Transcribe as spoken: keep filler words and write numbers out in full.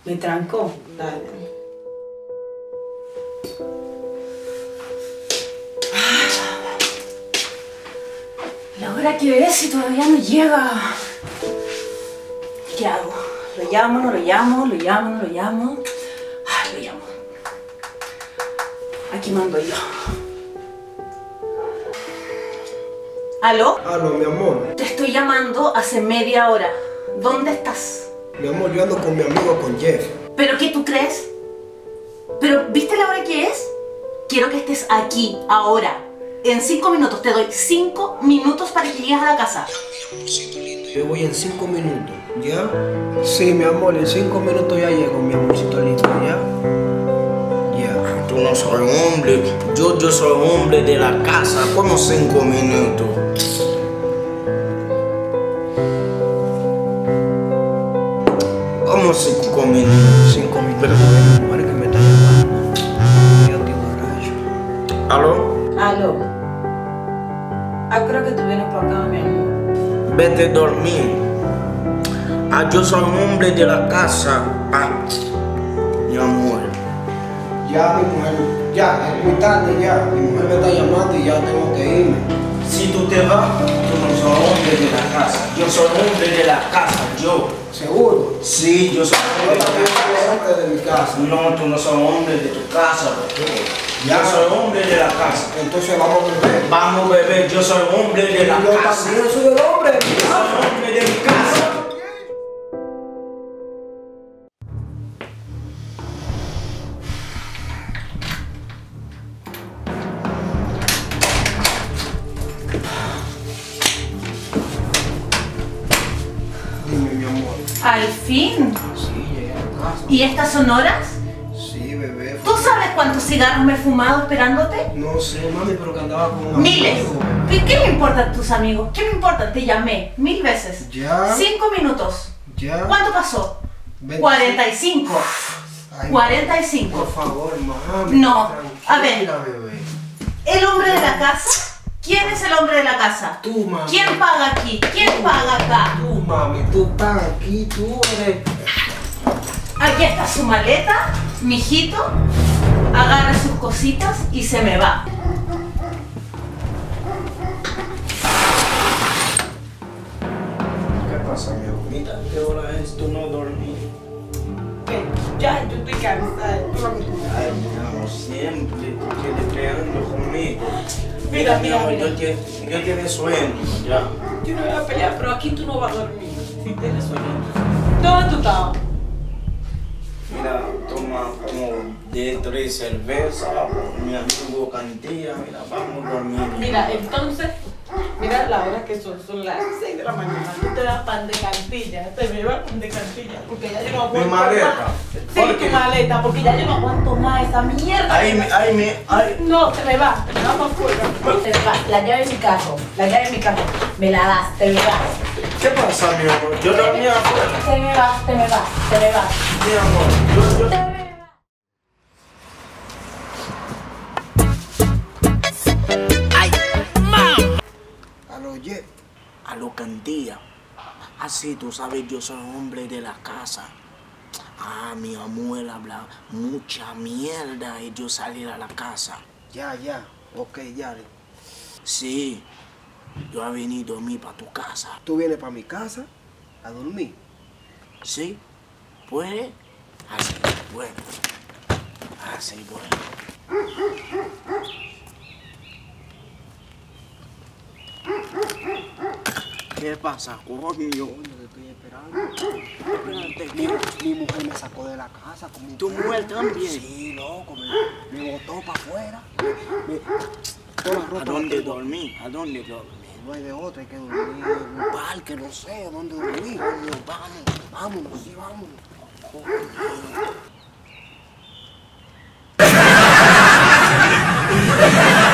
Me trancó. Dale. ¿La hora que es y todavía no llega? ¿Qué hago? ¿Lo llamo, no lo llamo? ¿Lo llamo, no lo llamo? Ay, lo llamo. Aquí mando yo. ¿Aló? Aló, mi amor. Te estoy llamando hace media hora. ¿Dónde estás? Mi amor, yo ando con mi amigo, con Jeff. ¿Pero qué tú crees? ¿Pero viste la hora que es? Quiero que estés aquí, ahora. En cinco minutos. Te doy cinco minutos para que llegues a la casa. Yo voy en cinco minutos, ¿ya? Sí, mi amor, en cinco minutos ya llego, mi amorcito lindo, ¿ya? Ya. Tú no soy hombre. Yo, yo soy hombre de la casa. ¿Cómo cinco minutos? ¿Cómo cinco minutos? Cinco minutos, mi mujer que me está llamando. Ya estoy borracho. ¿Aló? Aló. Ah, creo que tú vienes por acá, mi amor. Vete a dormir. Ah, yo soy hombre de la casa. Ah, mi amor. Ya, mi mujer, ya, es muy tarde ya. Mi mujer me está llamando y ya tengo que irme. Si tú te vas, tú no sos hombre de la casa. Yo soy hombre de la casa, yo. ¿Seguro? Sí, yo soy Yo hombre de también la casa. soy hombre de mi casa. No, tú no sos hombre de tu casa, bro. Ya. Yo soy hombre de la casa. Entonces vamos a beber. Vamos, bebé, yo soy hombre de la Yo casa. también soy el hombre de mi Yo casa. soy hombre de mi casa. Dime, mi amor. Al fin. Sí, llegué a la casa. ¿Y estas son horas? Sí, bebé. ¿Tú sabes cuántos cigarros me he fumado esperándote? No sé, mami, pero que andaba con un Miles. amigo. ¿Qué, qué me importan tus amigos? ¿Qué me importa? Te llamé mil veces. Ya. Cinco minutos. Ya. ¿Cuánto pasó? Veinticinco. Cuarenta y cinco. Ay, Cuarenta y cinco. Por favor, mami. No, a ver. Tranquila, bebé. ¿El hombre de la casa? ¿Quién es el hombre de la casa? Tú, mami. ¿Quién paga aquí? ¿Quién paga acá? Tú, mami, tú estás aquí, tú eres... Aquí está su maleta, mijito. Agarra sus cositas y se me va. ¿Qué pasa, mi amorita? ¿Qué hora es? Tú no dormí. Ya, yo estoy cansada. Ay, mi amor, siempre tú quieres peleando conmigo. Mira, mi mira, amor, mira. yo te- yo tengo sueño, ya. Yo no voy a pelear, pero aquí tú no vas a dormir. Si tienes sueño. ¿Dónde tú estabas? Mira, toma como de tres cervezas, mi amigo Cantilla, mira, vamos a dormir. Mira, entonces, mira la hora que son, son las seis de la mañana. Tú te das pan de cantilla, te me llevas pan de cantilla, porque ya yo no aguanto Mi maleta. más. Sí, ¿Por tu qué? maleta, porque ya yo no aguanto más esa mierda. Ay, me, ay, me, ay. No, se me va, vamos afuera. Se me va, la llave de mi carro, la llave de mi carro, me la das, te me vas. ¿Qué pasa, mi amor? Yo dormía afuera. Se me va, se me va, se me va. Mi amor, yo, yo... Se me va. Aló, Jeff. A lo Cantilla. Así tú sabes, yo soy hombre de la casa. Ah, mi abuela habla mucha mierda y yo salir a la casa. Ya, ya. Ok, ya. Sí, yo he venido a dormir para tu casa. ¿Tú vienes para mi casa a dormir? ¿Sí? ¿Puede? Así, bueno. Así, bueno. ¿Qué pasa, coño? Coño, te estoy esperando. Espérate, Mi, ¿qué? mi mujer me sacó de la casa como un ¿Tu perro. mujer también? Sí, loco, me, me botó para afuera. Me, me- toda la ¿A ropa dónde la tengo. dormí? ¿A dónde dormí? No hay de otra, hay que dormir en un parque, no sé, ¿dónde dormir? Coño, vamos. Vámonos, sí, vámonos. Coño.